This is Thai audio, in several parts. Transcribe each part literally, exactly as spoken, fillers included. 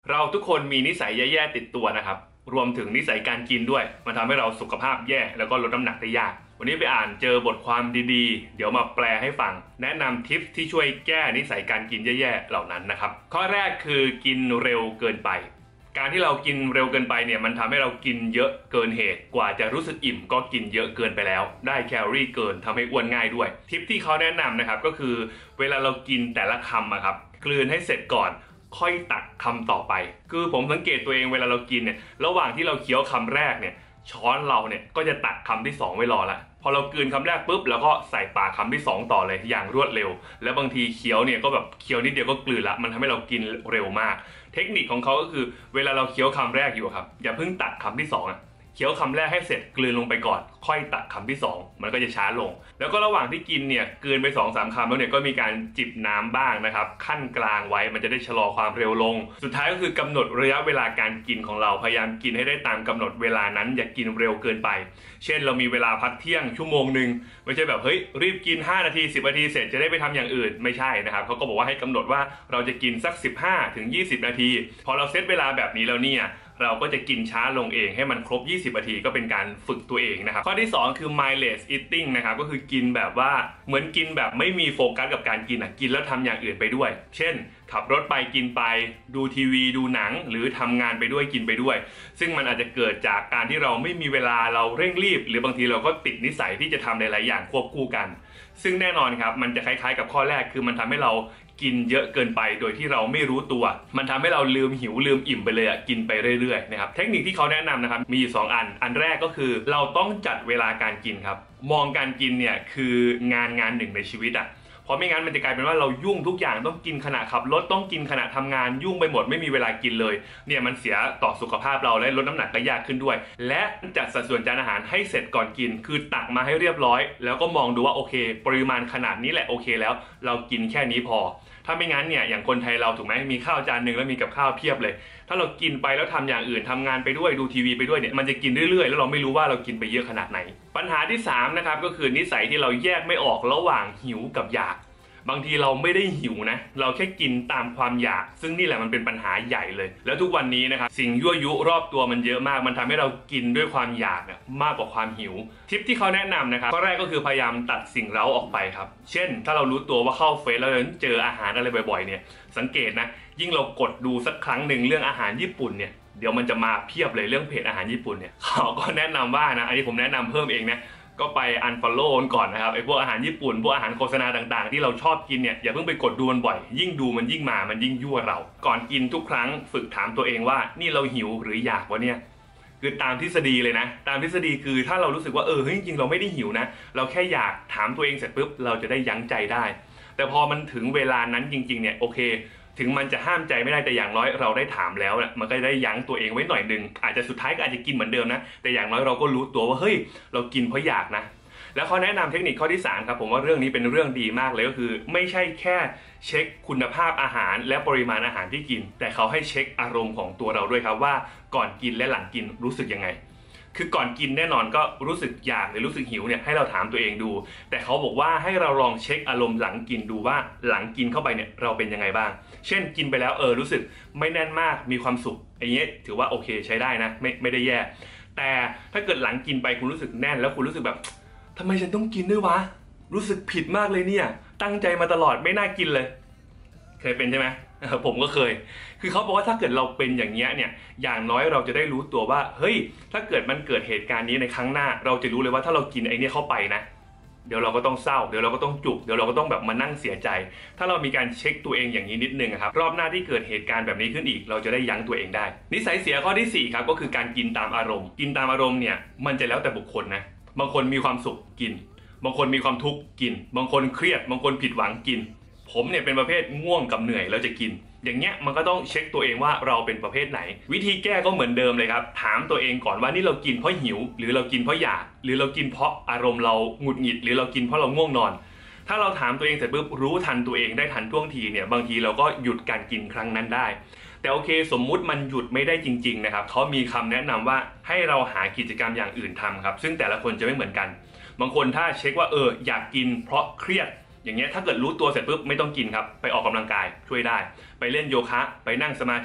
เราทุกคนมีนิสัยแย่ๆติดตัวนะครับรวมถึงนิสัยการกินด้วยมันทำให้เราสุขภาพแย่แล้วก็ลดน้ำหนักได้ยากวันนี้ไปอ่านเจอบทความดีๆเดี๋ยวมาแปลให้ฟังแนะนำทิปที่ช่วยแก้นิสัยการกินแย่ๆเหล่านั้นนะครับข้อแรกคือกินเร็วเกินไปการที่เรากินเร็วเกินไปเนี่ยมันทำให้เรากินเยอะเกินเหตุกว่าจะรู้สึกอิ่มก็กินเยอะเกินไปแล้วได้แคลอรี่เกินทำให้อ้วนง่ายด้วยทิปที่เขาแนะนำนะครับก็คือเวลาเรากินแต่ละคำอะครับกลืนให้เสร็จก่อนค่อยตักคำต่อไปคือผมสังเกตตัวเองเวลาเรากินเนี่ยระหว่างที่เราเคี้ยวคำแรกเนี่ยช้อนเราเนี่ยก็จะตักคำที่สองไว้รอละพอเรากลืนคำแรกปุ๊บแล้วก็ใส่ปากคำที่สองต่อเลยอย่างรวดเร็วแล้วบางทีเคี้ยวเนี่ยก็แบบเคี้ยวนิดเดียวก็กลืนละมันทำให้เรากินเร็วมากเทคนิคของเขาก็คือเวลาเราเคี้ยวคำแรกอยู่ครับอย่าเพิ่งตักคำที่สองเคี้ยวคำแรกให้เสร็จกลืนลงไปก่อนค่อยตักคำที่สองมันก็จะช้าลงแล้วก็ระหว่างที่กินเนี่ยกลืนไป สองสาม คำแล้วเนี่ยก็มีการจิบน้ำบ้างนะครับขั้นกลางไว้มันจะได้ชะลอความเร็วลงสุดท้ายก็คือกำหนดระยะเวลาการกินของเราพยายามกินให้ได้ตามกำหนดเวลานั้นอย่ากินเร็วเกินไปเช่นเรามีเวลาพักเที่ยงชั่วโมงนึงไม่ใช่แบบเฮ้ยรีบกินห้านาทีสิบนาทีเสร็จจะได้ไปทำอย่างอื่นไม่ใช่นะครับเขาก็บอกว่าให้กำหนดว่าเราจะกินสักสิบห้าถึงยี่สิบนาทีพอเราเซตเวลาแบบนี้แล้วเนี่ยเราก็จะกินช้าลงเองให้มันครบยี่สิบนาทีก็เป็นการฝึกตัวเองนะครับข้อที่สองคือ mindless eating นะครับก็คือกินแบบว่าเหมือนกินแบบไม่มีโฟกัสกับการกินอ่ะกินแล้วทำอย่างอื่นไปด้วยเช่นขับรถไปกินไปดูทีวีดูหนังหรือทำงานไปด้วยกินไปด้วยซึ่งมันอาจจะเกิดจากการที่เราไม่มีเวลาเราเร่งรีบหรือบางทีเราก็ติดนิสัยที่จะทำหลายๆอย่างควบคู่กันซึ่งแน่นอนครับมันจะคล้ายๆกับข้อแรกคือมันทำให้เรากินเยอะเกินไปโดยที่เราไม่รู้ตัวมันทำให้เราลืมหิวลืมอิ่มไปเลยอ่ะกินไปเรื่อยๆนะครับเทคนิคที่เขาแนะนำนะครับมีอยู่สองอันอันแรกก็คือเราต้องจัดเวลาการกินครับมองการกินเนี่ยคืองานงานหนึ่งในชีวิตอ่ะเพราะไม่งั้นมันจะกลายเป็นว่าเรายุ่งทุกอย่างต้องกินขณะขับรถต้องกินขณะทำงานยุ่งไปหมดไม่มีเวลากินเลยเนี่ยมันเสียต่อสุขภาพเราและลดน้ำหนักก็ยากขึ้นด้วยและจัดสัดส่วนจานอาหารให้เสร็จก่อนกินคือตักมาให้เรียบร้อยแล้วก็มองดูว่าโอเคปริมาณขนาดนี้แหละโอเคแล้วเรากินแค่นี้พอถ้าไม่งั้นเนี่ยอย่างคนไทยเราถูกไหมมีข้าวจานหนึ่งแล้วมีกับข้าวเพียบเลยถ้าเรากินไปแล้วทำอย่างอื่นทำงานไปด้วยดูทีวีไปด้วยเนี่ยมันจะกินเรื่อยๆแล้วเราไม่รู้ว่าเรากินไปเยอะขนาดไหนปัญหาที่สามนะครับก็คือนิสัยที่เราแยกไม่ออกระหว่างหิวกับอยากบางทีเราไม่ได้หิวนะเราแค่กินตามความอยากซึ่งนี่แหละมันเป็นปัญหาใหญ่เลยแล้วทุกวันนี้นะครับสิ่งยั่วยุรอบตัวมันเยอะมากมันทำให้เรากินด้วยความอยากเนี่ยมากกว่าความหิวทิปที่เขาแนะนำนะครับข้อแรกก็คือพยายามตัดสิ่งเร้าออกไปครับเช่นถ้าเรารู้ตัวว่าเข้าเฟซแล้วเจออาหารอะไรบ่อยๆเนี่ยสังเกตนะยิ่งเรากดดูสักครั้งหนึ่งเรื่องอาหารญี่ปุ่นเนี่ยเดี๋ยวมันจะมาเพียบเลยเรื่องเพจอาหารญี่ปุ่นเนี่ยเขาก็แนะนำว่านะอันนี้ผมแนะนำเพิ่มเองนะก็ไป unfollow ก่อนนะครับไอ้พวกอาหารญี่ปุ่นพวกอาหารโฆษณาต่างๆที่เราชอบกินเนี่ยอย่าเพิ่งไปกดดูมันบ่อยยิ่งดูมันยิ่งมามันยิ่งยั่วเราก่อนกินทุกครั้งฝึกถามตัวเองว่านี่เราหิวหรืออยากวะเนี่ยคือตามทฤษฎีเลยนะตามทฤษฎีคือถ้าเรารู้สึกว่าเออเฮ้ยจริงๆเราไม่ได้หิวนะเราแค่อยากถามตัวเองเสร็จปุ๊บเราจะได้ยั้งใจได้แต่พอมันถึงเวลานั้นจริงๆเนี่ยโอเคถึงมันจะห้ามใจไม่ได้แต่อย่างน้อยเราได้ถามแล้วนะมันก็ได้ยั้งตัวเองไว้หน่อยนึงอาจจะสุดท้ายก็อาจจะกินเหมือนเดิมนะแต่อย่างน้อยเราก็รู้ตัวว่าเฮ้ยเรากินเพราะอยากนะแล้วเขาแนะนำเทคนิคข้อที่สามครับผมว่าเรื่องนี้เป็นเรื่องดีมากเลยก็คือไม่ใช่แค่เช็คคุณภาพอาหารและปริมาณอาหารที่กินแต่เขาให้เช็คอารมณ์ของตัวเราด้วยครับว่าก่อนกินและหลังกินรู้สึกยังไงคือก่อนกินแน่นอนก็รู้สึกอยากหรือรู้สึกหิวเนี่ยให้เราถามตัวเองดูแต่เขาบอกว่าให้เราลองเช็คอารมณ์หลังกินดูว่าหลังกินเข้าไปเนี่ยเราเป็นยังไงบ้างเช่นกินไปแล้วเออรู้สึกไม่แน่นมากมีความสุขอย่างเงี้ยถือว่าโอเคใช้ได้นะไม่ไม่ได้แย่แต่ถ้าเกิดหลังกินไปคุณรู้สึกแน่นแล้วคุณรู้สึกแบบทำไมฉันต้องกินด้วยวะรู้สึกผิดมากเลยเนี่ยตั้งใจมาตลอดไม่น่ากินเลยเคยเป็นใช่ไหมผมก็เคยคือเขาบอกว่าถ้าเกิดเราเป็นอย่างเงี้ยเนี่ยอย่างน้อยเราจะได้รู้ตัวว่าเฮ้ยถ้าเกิดมันเกิดเหตุการณ์นี้ในครั้งหน้าเราจะรู้เลยว่าถ้าเรากินไอ้นี่เข้าไปนะเดี๋ยวเราก็ต้องเศร้าเดี๋ยวเราก็ต้องจุกเดี๋ยวเราก็ต้องแบบมานั่งเสียใจถ้าเรามีการเช็คตัวเองอย่างนี้นิดนึงครับรอบหน้าที่เกิดเหตุการณ์แบบนี้ขึ้นอีกเราจะได้ยั้งตัวเองได้นิสัยเสียข้อที่สี่ครับก็คือการกินตามอารมณ์กินตามอารมณ์เนี่ยมันจะแล้วแต่บุคคลนะบางคนมีความสุขกินบางคนมีความทุกข์กินบางคนเครียดบางคนผิดหวังกินผมเนี่ยเป็นประเภทง่วงกับเหนื่อยแล้วจะกินอย่างเงี้ยมันก็ต้องเช็คตัวเองว่าเราเป็นประเภทไหนวิธีแก้ก็เหมือนเดิมเลยครับถามตัวเองก่อนว่านี่เรากินเพราะหิวหรือเรากินเพราะอยากหรือเรากินเพราะอารมณ์เราหงุดหงิดหรือเรากินเพราะเราง่วงนอนถ้าเราถามตัวเองเสร็จปุ๊บรู้ทันตัวเองได้ทันท่วงทีเนี่ยบางทีเราก็หยุดการกินครั้งนั้นได้แต่โอเคสมมุติมันหยุดไม่ได้จริงๆนะครับเขามีคำแนะนำว่าให้เราหากิจกรรมอย่างอื่นทำครับซึ่งแต่ละคนจะไม่เหมือนกันบางคนถ้าเช็คว่าเอออยากกินเพราะเครียดอย่างเงี้ยถ้าเกิดรู้ตัวเสร็จปุ๊บไม่ต้องกินครับไปออกกำลังกายช่วยได้ไปเล่นโยคะไปนั่งสมาธิ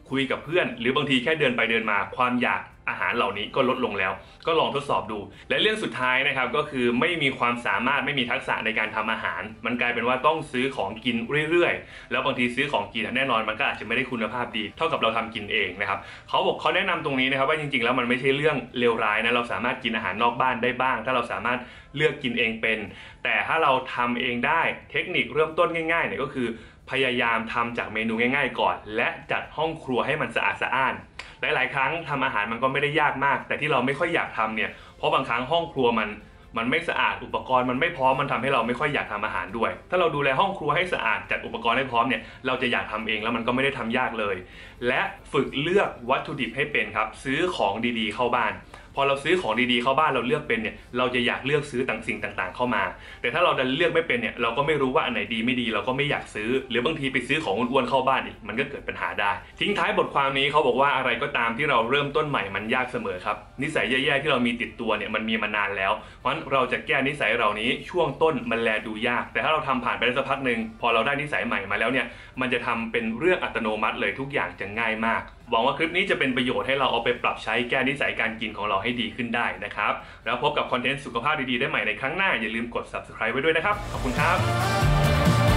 คุยกับเพื่อนหรือบางทีแค่เดินไปเดินมาความอยากอาหารเหล่านี้ก็ลดลงแล้วก็ลองทดสอบดูและเรื่องสุดท้ายนะครับก็คือไม่มีความสามารถไม่มีทักษะในการทำอาหารมันกลายเป็นว่าต้องซื้อของกินเรื่อยๆแล้วบางทีซื้อของกินแน่นอนมันก็อาจจะไม่ได้คุณภาพดีเท่ากับเราทำกินเองนะครับเขาบอกเขาแนะนำตรงนี้นะครับว่าจริงๆแล้วมันไม่ใช่เรื่องเลวร้ายนะเราสามารถกินอาหารนอกบ้านได้บ้างถ้าเราสามารถเลือกกินเองเป็นแต่ถ้าเราทำเองได้เทคนิคเริ่มต้นง่ายๆเนี่ยก็คือพยายามทำจากเมนูง่ายๆก่อนและจัดห้องครัวให้มันสะอาดสะอ้านหลายๆครั้งทำอาหารมันก็ไม่ได้ยากมากแต่ที่เราไม่ค่อยอยากทำเนี่ยเพราะบางครั้งห้องครัวมันมันไม่สะอาดอุปกรณ์มันไม่พร้อมมันทำให้เราไม่ค่อยอยากทำอาหารด้วยถ้าเราดูแลห้องครัวให้สะอาดจัดอุปกรณ์ให้พร้อมเนี่ยเราจะอยากทำเองแล้วมันก็ไม่ได้ทำยากเลยและฝึกเลือกวัตถุดิบให้เป็นครับซื้อของดีๆเข้าบ้านพอเราซื้อของดีๆเข้าบ้านเราเลือกเป็นเนี่ยเราจะอยากเลือกซื้อต่างสิ่งต่างๆเข้ามาแต่ถ้าเราดันเลือกไม่เป็นเนี่ยเราก็ไม่รู้ว่าอันไหนดีไม่ดีเราก็ไม่อยากซื้อหรือบางทีไปซื้อของอ้วนๆเข้าบ้านอีกมันก็เกิดปัญหาได้ทิ้งท้ายบทความนี้เขาบอกว่าอะไรก็ตามที่เราเริ่มต้นใหม่มันยากเสมอครับนิสัยแย่ๆที่เรามีติดตัวเนี่ยมันมีมานานแล้วเพราะฉะนั้นเราจะแก้นิสัยเหล่านี้ช่วงต้นมันแลดูยากแต่ถ้าเราทำผ่านไปได้สักพักหนึ่งพอเราได้นิสัยใหม่มาแล้วเนี่ยมันจะทำเป็นเรื่องอัตโนมัติเลยทุกอย่างจะง่ายมากหวังว่าคลิปนี้จะเป็นประโยชน์ให้เราเอาไปปรับใช้แก้นิสัยการกินของเราให้ดีขึ้นได้นะครับแล้วพบกับคอนเทนต์สุขภาพดีๆได้ใหม่ในครั้งหน้าอย่าลืมกด ซับสไครบ์ ไว้ด้วยนะครับขอบคุณครับ